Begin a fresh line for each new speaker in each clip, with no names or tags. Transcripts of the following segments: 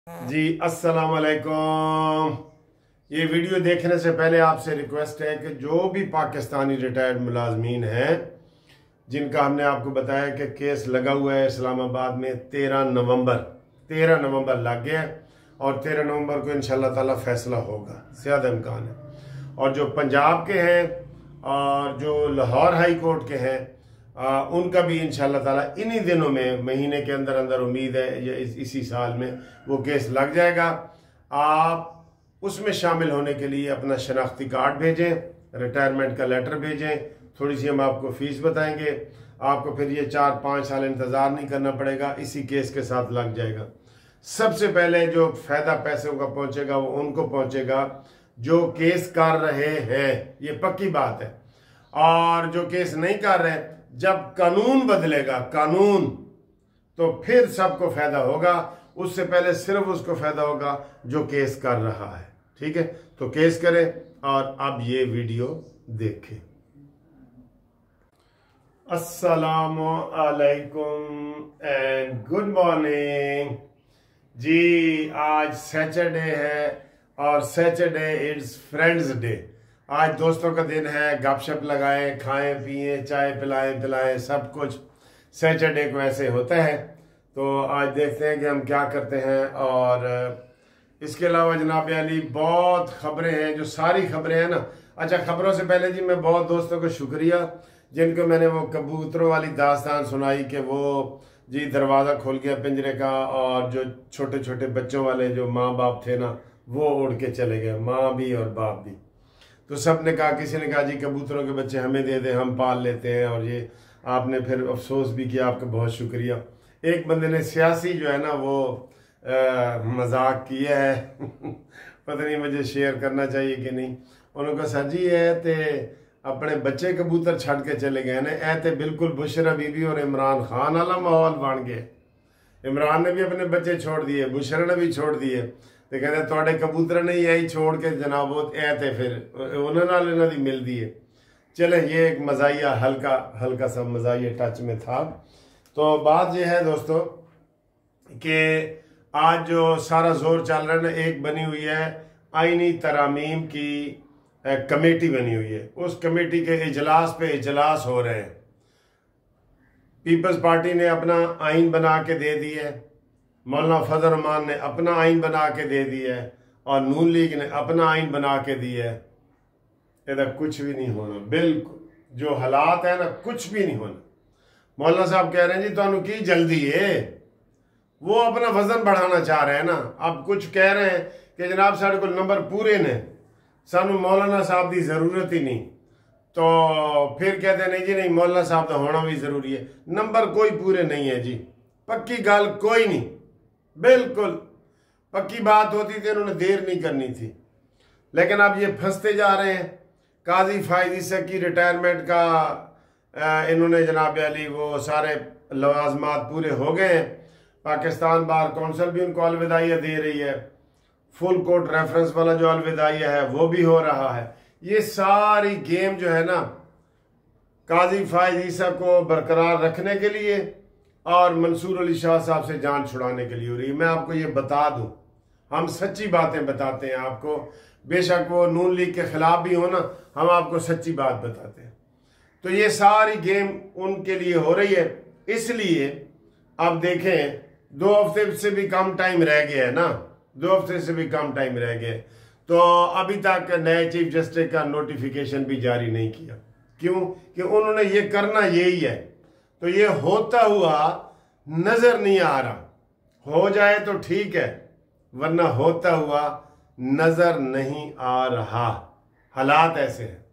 जी अस्सलाम वालेकुम। ये वीडियो देखने से पहले आपसे रिक्वेस्ट है कि जो भी पाकिस्तानी रिटायर्ड मुलाजमीन हैं जिनका हमने आपको बताया कि केस लगा हुआ है इस्लामाबाद में 13 नवंबर लग गया और 13 नवंबर को इंशाल्लाह ताला फैसला होगा, ज़्यादा इम्कान है। और जो पंजाब के हैं और जो लाहौर हाई कोर्ट के हैं उनका भी इंशाल्लाह ताला इन्हीं दिनों में, महीने के अंदर अंदर उम्मीद है या इसी साल में वो केस लग जाएगा। आप उसमें शामिल होने के लिए अपना शनाख्ती कार्ड भेजें, रिटायरमेंट का लेटर भेजें, थोड़ी सी हम आपको फीस बताएंगे, आपको फिर ये 4-5 साल इंतज़ार नहीं करना पड़ेगा, इसी केस के साथ लग जाएगा। सबसे पहले जो फ़ायदा पैसों का पहुंचेगा वो उनको पहुंचेगा जो केस कर रहे हैं, ये पक्की बात है। और जो केस नहीं कर रहे, जब कानून बदलेगा कानून, तो फिर सबको फायदा होगा। उससे पहले सिर्फ उसको फायदा होगा जो केस कर रहा है। ठीक है, तो केस करें और अब ये वीडियो देखें। अस्सलामु अलैकुम एंड गुड मॉर्निंग जी। आज सैटरडे है और सैटरडे इट्स फ्रेंड्स डे। आज दोस्तों का दिन है, गपशप लगाएं, खाएं पिएं, चाय पिलाएं सब कुछ सैटरडे को ऐसे होता है। तो आज देखते हैं कि हम क्या करते हैं। और इसके अलावा जनाब अली बहुत खबरें हैं, जो सारी खबरें हैं ना। अच्छा, खबरों से पहले जी मैं बहुत दोस्तों को शुक्रिया जिनको मैंने वो कबूतरों वाली दास्तान सुनाई कि वो जी दरवाज़ा खुल गया पिंजरे का और जो छोटे छोटे बच्चों वाले जो माँ बाप थे ना वो उड़ के चले गए, माँ भी और बाप भी। तो सब ने कहा, किसी ने कहा जी कबूतरों के बच्चे हमें दे दें, हम पाल लेते हैं। और ये आपने फिर अफसोस भी किया, आपका बहुत शुक्रिया। एक बंदे ने सियासी जो है ना वो मजाक किया है पता नहीं मुझे शेयर करना चाहिए कि नहीं। उन्होंने कहा सर जी है ते अपने बच्चे कबूतर छड़ के चले गए ने, ऐ ते बिल्कुल बुशरा बीबी और इमरान खान वाला माहौल बन गया। इमरान ने भी अपने बच्चे छोड़ दिए, बुशरा ने भी छोड़ दिए, तो कहते थोड़े कबूतर ने यही छोड़ के जनाब ऐ थे फिर उन्होंने दी मिल दिए। चले, ये एक मजाइया हल्का सा मजाइया टच में था। तो बात यह है दोस्तों कि आज जो सारा जोर चल रहा है ना, एक बनी हुई है आईनी तरामीम की कमेटी बनी हुई है। उस कमेटी के इजलास पे इजलास हो रहे हैं। पीपल्स पार्टी ने अपना आइन बना के दे दिया है, मौलाना फजल रहमान ने अपना आइन बना के दे दिया है और नून लीग ने अपना आइन बना के दिया है। इधर कुछ भी नहीं होना, बिल्कुल जो हालात है ना कुछ भी नहीं होना। मौलाना साहब कह रहे हैं जी तुहानू की जल्दी है, वो अपना वजन बढ़ाना चाह रहे हैं ना। अब कुछ कह रहे हैं कि जनाब साढ़े को नंबर पूरे ने, सानू मौलाना साहब की जरूरत ही नहीं। तो फिर कहते नहीं जी नहीं, मौलाना साहब का होना भी जरूरी है। नंबर कोई पूरे नहीं है जी, पक्की गल कोई नहीं, बिल्कुल पक्की बात होती थी उन्होंने देर नहीं करनी थी। लेकिन अब ये फंसते जा रहे हैं। काजी फायद ईसा की रिटायरमेंट का इन्होंने जनाब अली वो सारे लवाजमात पूरे हो गए हैं। पाकिस्तान बार कौंसिल भी उनको अलविदाइया दे रही है। फुल कोर्ट रेफरेंस वाला जो अलविदाइया है वो भी हो रहा है। ये सारी गेम जो है ना काजी फायद ईसा को बरकरार रखने के लिए और मंसूर अली शाह साहब से जान छुड़ाने के लिए हो रही है। मैं आपको ये बता दूं, हम सच्ची बातें बताते हैं आपको, बेशक वो नून लीग के खिलाफ भी हो ना, हम आपको सच्ची बात बताते हैं। तो ये सारी गेम उनके लिए हो रही है। इसलिए अब देखें 2 हफ्ते से भी कम टाइम रह गया है ना, 2 हफ्ते से भी कम टाइम रह गया। तो अभी तक नए चीफ जस्टिस का नोटिफिकेशन भी जारी नहीं किया। क्यों? कि उन्होंने ये करना यही है। तो ये होता हुआ नजर नहीं आ रहा। हो जाए तो ठीक है, वरना होता हुआ नजर नहीं आ रहा। हालात ऐसे हैं।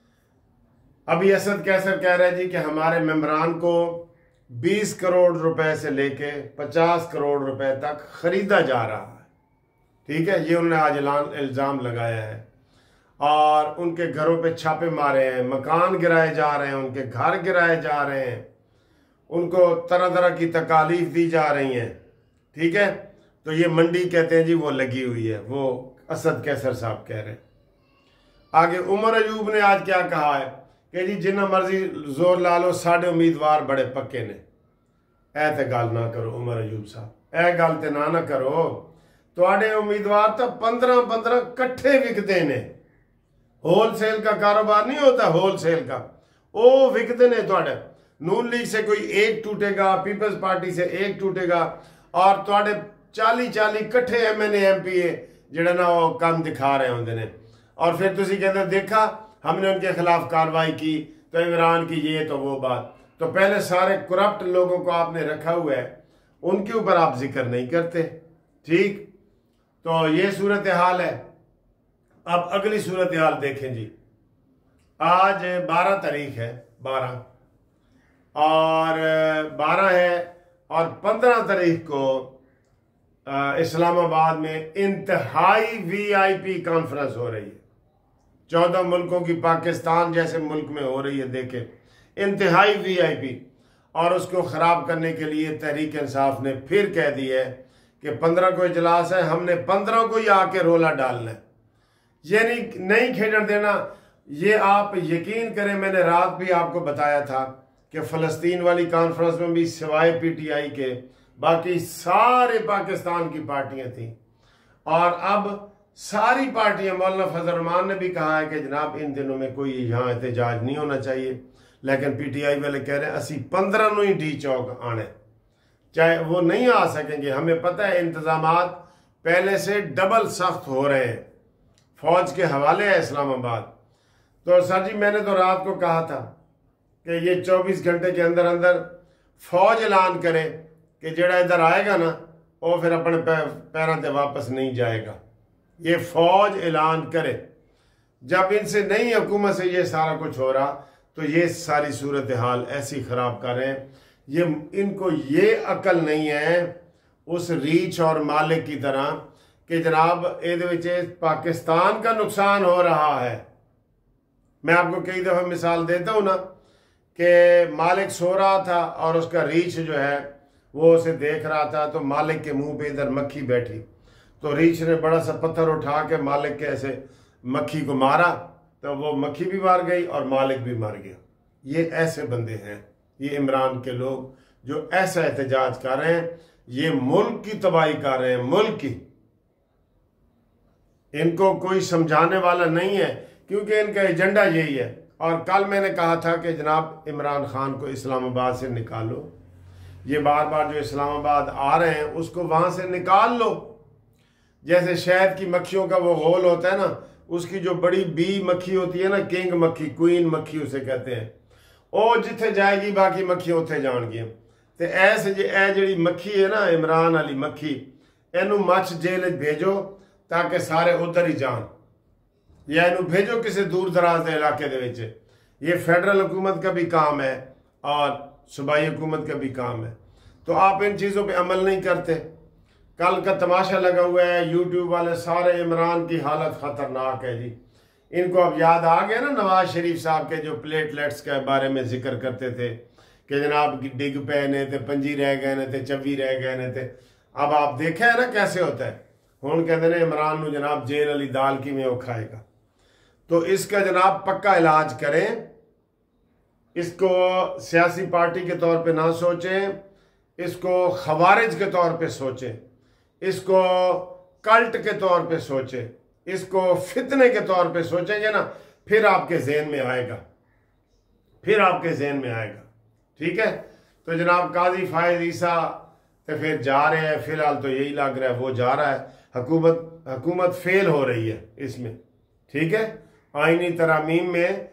अभी असद कैसर कह रहे हैं जी कि हमारे मेंबरान को 20 करोड़ रुपए से लेके 50 करोड़ रुपए तक खरीदा जा रहा है। ठीक है, ये उन्होंने आज इल्जाम लगाया है। और उनके घरों पे छापे मारे हैं, मकान गिराए जा रहे हैं, उनके घर गिराए जा रहे हैं, उनको तरह तरह की तकालीफ दी जा रही हैं। ठीक है, तो ये मंडी कहते हैं जी वो लगी हुई है, वो असद कैसर साहब कह रहे हैं। आगे उमर अयूब ने आज क्या कहा है कि जी जिन्ना मर्जी जोर ला लो, साढ़े उम्मीदवार बड़े पक्के ने। ऐ ते गल ना करो उमर अयूब साहब, ऐ गल ते ना करो। ਤੁਹਾਡੇ उम्मीदवार तो 15-15 कट्ठे विकते ने। होलसेल का कारोबार नहीं होता, होलसेल का वो विकते ने। ਤੁਹਾਡੇ नून लीग से कोई एक टूटेगा, पीपल्स पार्टी से एक टूटेगा, और ਤੁਹਾਡੇ 40-40 कट्ठे MNA MPA ਜਿਹੜੇ ना वो काम दिखा रहे होंगे ने। और फिर तुसी कहते देखा हमने उनके खिलाफ कार्रवाई की तो इमरान की ये तो वो बात। तो पहले सारे करप्ट लोगों को आपने रखा हुआ है, उनके ऊपर आप जिक्र नहीं करते। ठीक, तो ये सूरत हाल है। अब अगली सूरत हाल देखें जी। आज 12 तारीख है, 12 है, और 15 तारीख को इस्लामाबाद में इंतहाई VIP कॉन्फ्रेंस हो रही है। 14 मुल्कों की, पाकिस्तान जैसे मुल्क में हो रही है। देखे, इंतहाई VIP। और उसको ख़राब करने के लिए तहरीक इंसाफ ने फिर कह दिया है कि 15 को इजलास है, हमने 15 को ही आके रोला डालना है, ये नहीं खेलने देना। ये आप यकीन करें, मैंने रात भी आपको बताया था कि फ़लस्तीन वाली कॉन्फ्रेंस में भी सिवाय PTI के बाकी सारे पाकिस्तान की पार्टियां थीं। और अब सारी पार्टियां, मौलाना फजल रहमान ने भी कहा है कि जनाब इन दिनों में कोई यहाँ एहतजाज नहीं होना चाहिए, लेकिन PTI वाले कह रहे हैं असी 15 ਨੂੰ ही डी चौक आने, चाहे वो नहीं आ सकेंगे। हमें पता है इंतजामात पहले से डबल सख्त हो रहे हैं, फौज के हवाले है इस्लामाबाद। तो सर जी मैंने तो रात को कहा था कि ये 24 घंटे के अंदर अंदर फौज ऐलान करे कि जेड़ा इधर आएगा ना वो फिर अपने पैरों से वापस नहीं जाएगा। ये फौज ऐलान करे। जब इनसे नहीं हुकूमत से ये सारा कुछ हो रहा तो ये सारी सूरत हाल ऐसी ख़राब कर रहे हैं। ये इनको ये अकल नहीं है उस रीच और मालिक की तरह कि जनाब ये पाकिस्तान का नुकसान हो रहा है। मैं आपको कई दफ़ा मिसाल देता हूँ ना कि मालिक सो रहा था और उसका रीछ जो है वो उसे देख रहा था, तो मालिक के मुंह पे इधर मक्खी बैठी, तो रीछ ने बड़ा सा पत्थर उठा के मालिक के ऐसे मक्खी को मारा, तो वो मक्खी भी मार गई और मालिक भी मर गया। ये ऐसे बंदे हैं, ये इमरान के लोग जो ऐसा एहतजाज कर रहे हैं, ये मुल्क की तबाही कर रहे हैं, मुल्क की। इनको कोई समझाने वाला नहीं है क्योंकि इनका एजेंडा यही है। और कल मैंने कहा था कि जनाब इमरान खान को इस्लामाबाद से निकालो, ये बार बार जो इस्लामाबाद आ रहे हैं उसको वहां से निकाल लो। जैसे शहद की मक्खियों का वो होल होता है ना, उसकी जो बड़ी बी मक्खी होती है ना, किंग मक्खी, क्वीन मक्खी उसे कहते हैं, वो जिथे जाएगी बाकी मक्खियां उत्थे जाएंगी। तो ऐसे जी मक्खी है ना, इमरान वाली मक्खी, इनू मच जेल भेजो ताकि सारे उधर ही जान, या इनू भेजो किसी दूर दराज के इलाके दे विच। ये फेडरल हुकूमत का भी काम है और सूबाई हुकूमत का भी काम है। तो आप इन चीज़ों पे अमल नहीं करते। कल का तमाशा लगा हुआ है, यूट्यूब वाले सारे इमरान की हालत ख़तरनाक है जी। इनको अब याद आ गया ना नवाज शरीफ साहब के जो प्लेटलेट्स के बारे में जिक्र करते थे कि जनाब डिग पे ने थे, पंजी रह गए ने थे, चवी रह गए ने थे। अब आप देखे है ना कैसे होता है। हुण कहते हैं इमरान नू जनाब जेल वाली दाल की में वो खाएगा। तो इसका जनाब पक्का इलाज करें, इसको सियासी पार्टी के तौर पे ना सोचें, इसको खवारिज के तौर पे सोचें, इसको कल्ट के तौर पे सोचें, इसको फितने के तौर पे सोचेंगे ना, फिर आपके जहन में आएगा, फिर आपके जहन में आएगा। ठीक है। तो जनाब काजी फायज ईसा तो फिर जा रहे हैं, फिलहाल तो यही लग रहा है वो जा रहा है। हुकूमत फेल हो रही है इसमें। ठीक है, आईनी तरामीम में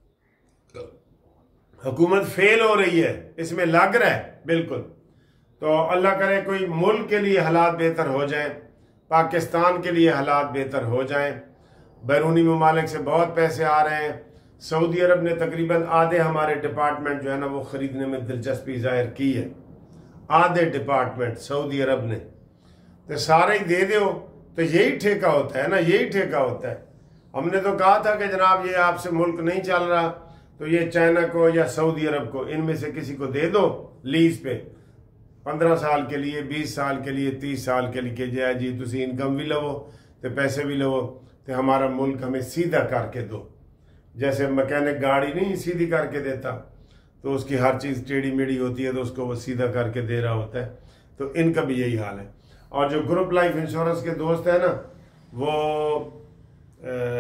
हुकूमत फेल हो रही है, इसमें लग रहा है बिल्कुल। तो अल्लाह करे कोई मुल्क के लिए हालात बेहतर हो जाएं, पाकिस्तान के लिए हालात बेहतर हो जाएं। बैरूनी ममालिक से बहुत पैसे आ रहे हैं। सऊदी अरब ने तकरीबन आधे हमारे डिपार्टमेंट जो है ना वो ख़रीदने में दिलचस्पी जाहिर की है, आधे डिपार्टमेंट सऊदी अरब ने। तो सारे ही दे दो, तो यही ठेका होता है ना, यही ठेका होता है। हमने तो कहा था कि जनाब ये आपसे मुल्क नहीं चल रहा तो ये चाइना को या सऊदी अरब को, इनमें से किसी को दे दो लीज पे 15 साल के लिए, 20 साल के लिए, 30 साल के लिए जाए जी, तुसी इनकम भी लवो तो पैसे भी लवो, तो हमारा मुल्क हमें सीधा करके दो। जैसे मैकेनिक गाड़ी नहीं सीधी करके देता, तो उसकी हर चीज़ टेढ़ी मेढ़ी होती है तो उसको वो सीधा करके दे रहा होता है। तो इनका भी यही हाल है। और जो ग्रुप लाइफ इंश्योरेंस के दोस्त हैं ना, वो